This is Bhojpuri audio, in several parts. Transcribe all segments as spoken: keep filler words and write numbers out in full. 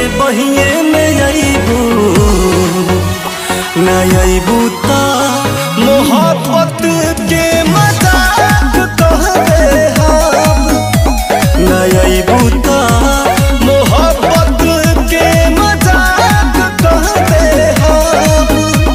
बहिए में अइबू न अइबू ता मोहब्बत के मजाक कह दे हम न अइबू ता मोहब्बत के मजाक कह दे हम।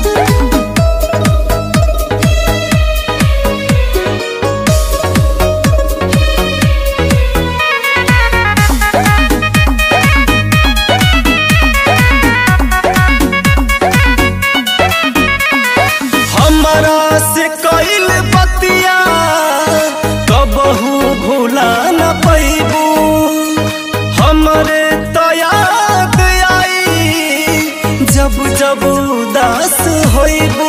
हमरा से कइल बतिया कबहू भूला न पैबू हमरे तो याद आई जब जब उदास होइबू।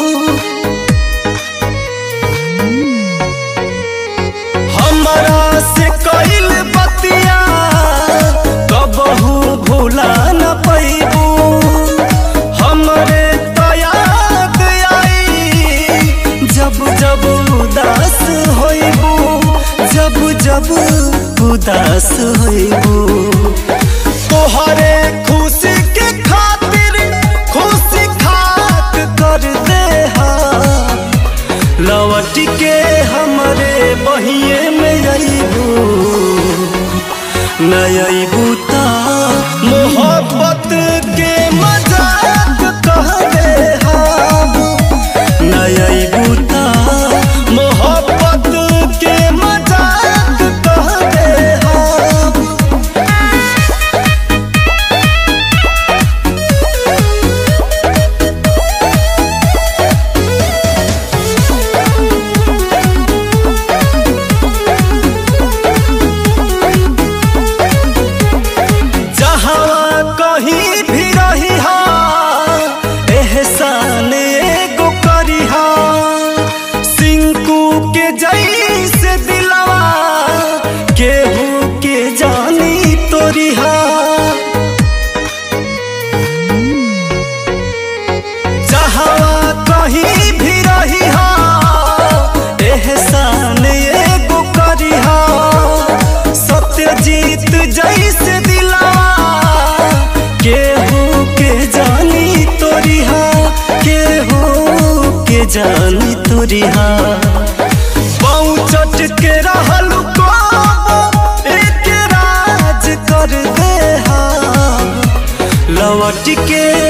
हमरा से कइल बतिया कबहू भूला न पैबू हमरे जब जब उदास होइबू जब जब उदास होइबू। तोहरे खुशी के खातिर खुशी खाक कर दे लौट के हमरे बहिए में अइबू न अइबू ता मोहब्बत के मजाक कह दे हम न अइबू ता मोहब्बत के मजाक कह दे हम। जहाँ कहीं भी रही हा एहसान एगो करी हा सिंकू के जैसे दिलवा केहू के जानी तोरी हा। जहाँ कहीं भी रही हा एहसान एगो करी हा सत्यजीत जैसे दिलवा केहू के जानी तोरी हा केहू के जानी तोरी हा। पहुँचट के रहल को एक राज कर दे हा लौट के